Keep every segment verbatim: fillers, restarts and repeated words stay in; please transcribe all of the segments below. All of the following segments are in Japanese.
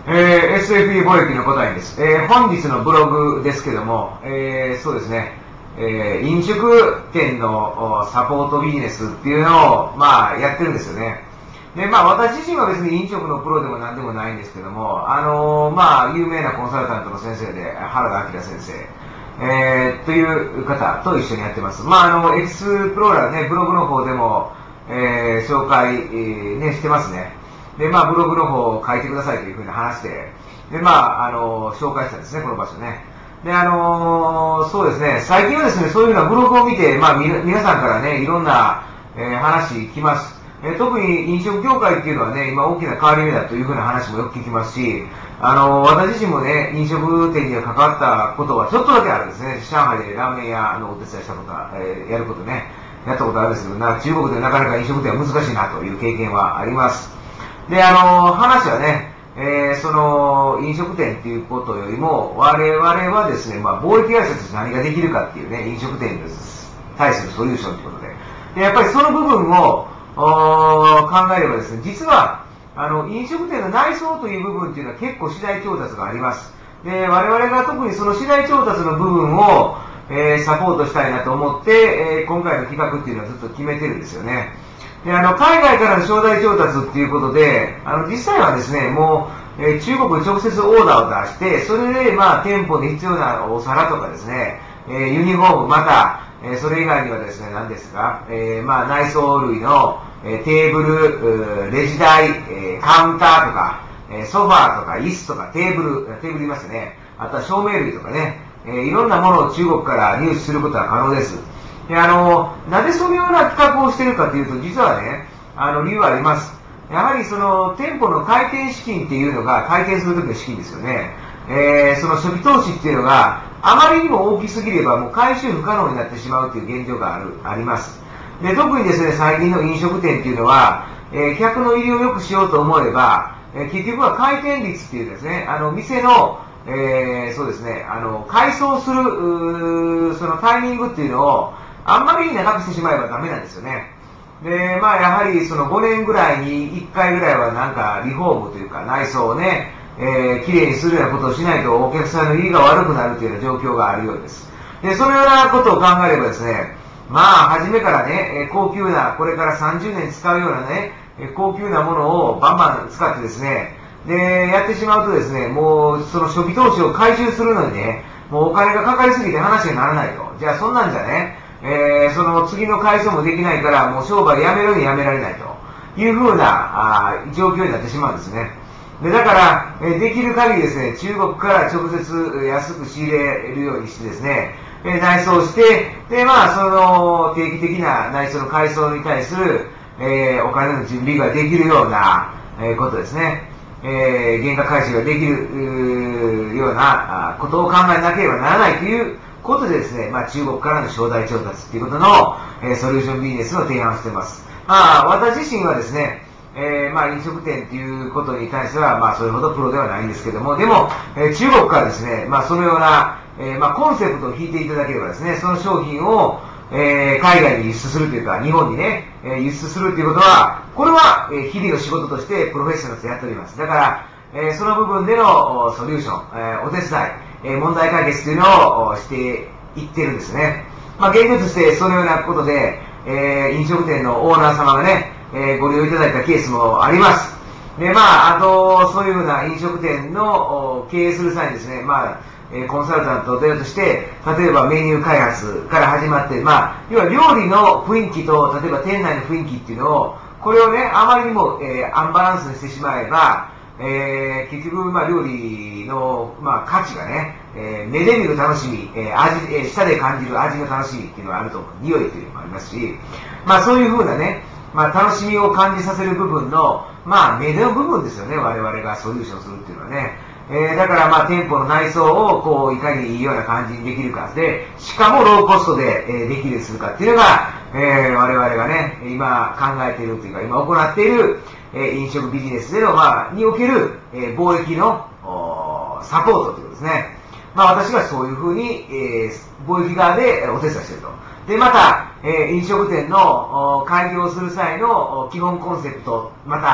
えー、エスエフイー 貿易の答えです。えー、本日のブログですけども、えー、そうですね、えー、飲食店のサポートビジネスっていうのを、まあ、やってるんですよね。で、まあ、私自身は別に飲食のプロでも何でもないんですけども、あのー、まあ、有名なコンサルタントの先生で、原田明先生、えー、という方と一緒にやってます。まあ、あの、エクスプローラーね、ブログの方でも、えー、紹介、えー、ね、してますね。で、まあ、ブログの方を書いてくださいというふうに話して、で、まあ、あの、紹介したんですね、この場所ね。で、あのー、そうですね、最近はですね、そういうようなブログを見て、まあ、み皆さんからね、いろんな、えー、話聞きます。えー、特に飲食業界っていうのはね、今大きな変わり目だというふうな話もよく聞きますし、あのー、私自身もね、飲食店に関わったことはちょっとだけあるんですね。上海でラーメン屋のお手伝いしたことは、えー、やることね、やったことあるんですけど、な中国でなかなか飲食店は難しいなという経験はあります。で、あのー、話はね、えー、その、飲食店っていうことよりも、我々はですね、まあ、貿易会社として何ができるかっていうね、飲食店に対するソリューションということで。で、やっぱりその部分を、考えればですね、実は、あの、飲食店の内装という部分っていうのは結構次第調達があります。で、我々が特にその次第調達の部分を、えー、サポートしたいなと思って、えー、今回の企画っていうのはずっと決めてるんですよね。で、あの、海外からの商材調達っていうことで、あの、実際はですね、もう、えー、中国に直接オーダーを出して、それで、まあ、店舗に必要なお皿とかですね、えー、ユニフォーム、また、えー、それ以外にはですね、何ですか、えー、まあ、内装類の、えー、テーブル、レジ台、えー、カウンターとか、えー、ソファーとか、椅子とか、テーブル、テーブル言いますね。あとは照明類とかね、えー、いろんなものを中国から入手することは可能です。で、あの、なぜそのような企画をしているかというと、実はね、あの、理由はあります。やはりその、店舗の開店資金っていうのが、開店するときの資金ですよね。えー、その初期投資っていうのが、あまりにも大きすぎれば、もう回収不可能になってしまうという現状がある、あります。で、特にですね、最近の飲食店っていうのは、えー、客の入りを良くしようと思えば、えー、結局は回転率っていうですね、あの、店の、えー、そうですね、あの、改装する、そのタイミングっていうのを、あんまり長くしてしまえばダメなんですよね。で、まあ、やはりそのごねんぐらいにいっかいぐらいはなんかリフォームというか内装をね、えー、きれいにするようなことをしないとお客さんの入りが悪くなるというような状況があるようです。で、そのようなことを考えればですね、まあ、初めからね、高級な、これからさんじゅうねん使うようなね、高級なものをバンバン使ってですね、で、やってしまうとですね、もうその初期投資を回収するのにね、もうお金がかかりすぎて話にならないと。じゃあそんなんじゃね、えー、その次の改装もできないから、もう商売やめるにやめられないというふうなあ状況になってしまうんですね。で、だから、えー、できる限りですね、中国から直接安く仕入れるようにしてですね、えー、内装して、で、まあ、その定期的な内装の改装に対する、えー、お金の準備ができるような、えー、ことですね。えー、原価回収ができるようなことを考えなければならないということでですね、まあ、中国からの商材調達ということの、えー、ソリューションビジネスの提案をしています。まあ、私自身はですね、えー、まあ、飲食店ということに関しては、まあ、それほどプロではないんですけども、でも、えー、中国からですね、まあ、そのような、えー、まあ、コンセプトを引いていただければですね、その商品を、えー、海外に輸出するというか、日本にね、えー、輸出するということは、これは、えー、日々の仕事としてプロフェッショナルとやっております。だから、えー、その部分でのソリューション、えー、お手伝い、えー、問題解決というのをしていってるんですね。まあ、現状としてそのようなことで、えー、飲食店のオーナー様がね、えー、ご利用いただいたケースもあります。で、まあ、あと、そういうような飲食店の経営する際にですね、まあ、えー、コンサルタントとして、例えばメニュー開発から始まって、まあ、要は料理の雰囲気と、例えば店内の雰囲気っていうのを、これをね、あまりにも、えー、アンバランスにしてしまえば、えー、結局、まあ、料理の、まあ、価値がね、えー、目で見る楽しみ、えー、味、えー、舌で感じる味の楽しみっていうのがあると思う。匂いっていうのもありますし、まあ、そういうふうなね、まあ、楽しみを感じさせる部分の、まあ、目の部分ですよね、我々がソリューションするっていうのはね。えー、だからまあ店舗の内装をこういかにいいような感じにできるかで、しかもローコストで、えー、できるようにするかっていうのが、えー、我々がね、今考えているというか、今行っている、えー、飲食ビジネスでの、まあ、における、えー、貿易のサポートということですね。まあ私はそういうふうに、えー、貿易側でお手伝いしていると。で、また、えー、飲食店の開業する際の基本コンセプト、また、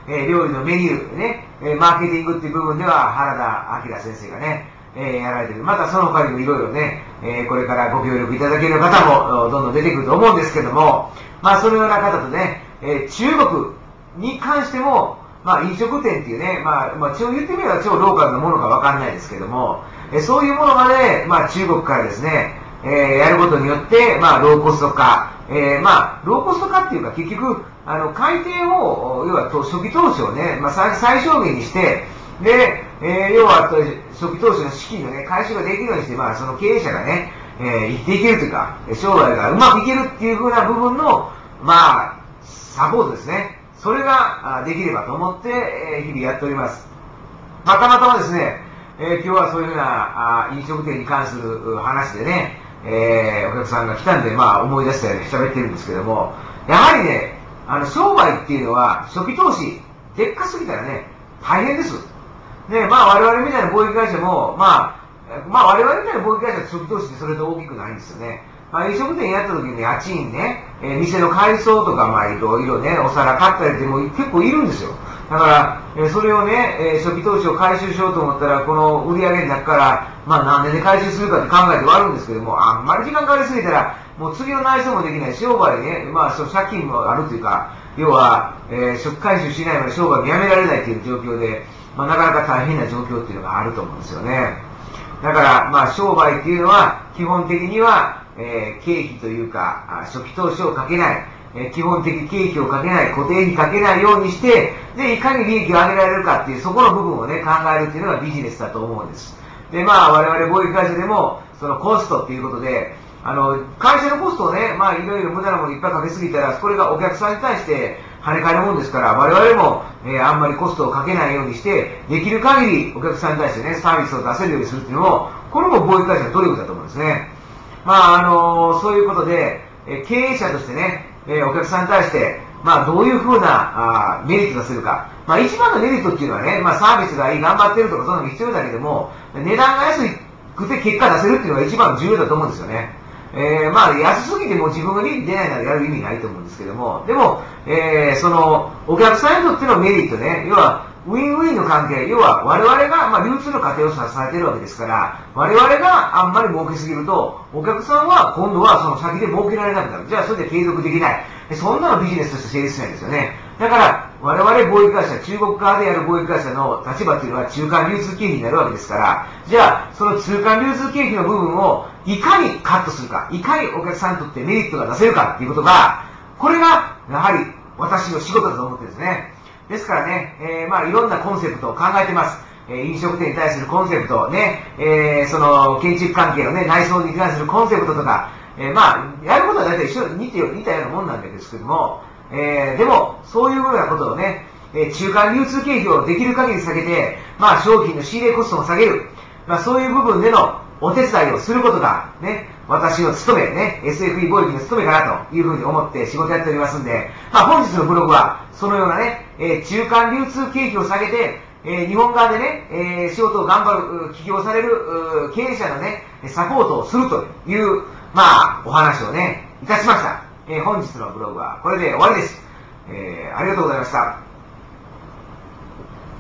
えー、料理のメニューね、えー、マーケティングっていう部分では原田明先生がね、えー、やられてる。またその他にもいろいろね、えー、これからご協力いただける方もどんどん出てくると思うんですけども、まあそのような方とね、えー、中国に関しても、まあ飲食店っていうね、まあ、まあ、一応言ってみれば超ローカルなものかわかんないですけども、えー、そういうものまで、まあ中国からですね、えー、やることによって、まあローコスト化、えー、まあローコスト化っていうか結局、あの、改定を、要は初期投資をね、まあ最小限にして、で、えー、要は初期投資の資金のね、回収ができるようにして、まあその経営者がね、えー、生きていけるというか、商売がうまくいけるっていう風な部分の、まあ、サポートですね。それができればと思って、えー、日々やっております。まあ、たまたまですね、えー、今日はそういうふうなあ飲食店に関する話でね、えー、お客さんが来たんで、まあ思い出したように喋ってるんですけども、やはりね、あの、商売っていうのは初期投資、でっかすぎたらね、大変です。ね、まあ我々みたいな貿易会社も、まあ、まあ我々みたいな貿易会社は初期投資ってそれと大きくないんですよね。まあ飲食店やった時に家賃ね、えー、店の改装とか、まあいろいろね、お皿買ったりってもう結構いるんですよ。だから、えー、それをね、えー、初期投資を回収しようと思ったら、この売り上げの中から、まあ何年で回収するかって考えてはあるんですけども、あんまり時間かかりすぎたら、もう次の内装もできない、商売ね、まあその借金もあるというか、要は、えー、初期回収しないまで商売もやめられないという状況で、まあなかなか大変な状況っていうのがあると思うんですよね。だから、まあ商売っていうのは、基本的には、えー、経費というか、初期投資をかけない、えー、基本的経費をかけない、固定費かけないようにして、で、いかに利益を上げられるかっていう、そこの部分をね、考えるっていうのがビジネスだと思うんです。で、まあ、我々貿易会社でも、そのコストっていうことで、あの、会社のコストをね、まあ、いろいろ無駄なものいっぱいかけすぎたら、これがお客さんに対して跳ね返るもんですから、我々も、えー、あんまりコストをかけないようにして、できる限りお客さんに対してね、サービスを出せるようにするっていうのも、これも貿易会社の努力だと思うんですね。まあ、あのー、そういうことで、えー、経営者としてね、えー、お客さんに対して、まあ、どういうふうなあメリットがするか。まあ、一番のメリットっていうのはね、まあ、サービスがいい、頑張ってるとか、そういうのも必要だけども、値段が安くて結果出せるっていうのが一番重要だと思うんですよね。えー、まあ、安すぎても自分が利益出ないならやる意味ないと思うんですけども、でも、えー、その、お客さんにとってのメリットね、要は、ウィンウィンの関係、要は我々が、まあ、流通の過程を支えているわけですから、我々があんまり儲けすぎると、お客さんは今度はその先で儲けられなくなる。じゃあそれで継続できない。そんなのビジネスとして成立しないんですよね。だから、我々貿易会社、中国側でやる貿易会社の立場っていうのは中間流通経費になるわけですから、じゃあ、その中間流通経費の部分をいかにカットするか、いかにお客さんにとってメリットが出せるかっていうことが、これが、やはり私の仕事だと思ってるんですね。ですからね、えー、まあいろんなコンセプトを考えてます。えー、飲食店に対するコンセプト、ね、えー、その建築関係のね、内装に関するコンセプトとか、えー、まあ、やることは大体一緒に似て似たようなもんなんですけども、えー、でも、そういうふうなことをね、えー、中間流通経費をできる限り下げて、まあ商品の仕入れコストも下げる。まあそういう部分でのお手伝いをすることが、ね、私の務め、ね、エスエフイー 貿易の務めかなというふうに思って仕事やっておりますんで、まあ本日のブログは、そのようなね、えー、中間流通経費を下げて、えー、日本側でね、えー、仕事を頑張る、起業される経営者のね、サポートをするという、まあ、お話をね、いたしました。えー、本日のブログはこれで終わりです。えー、ありがとうございました。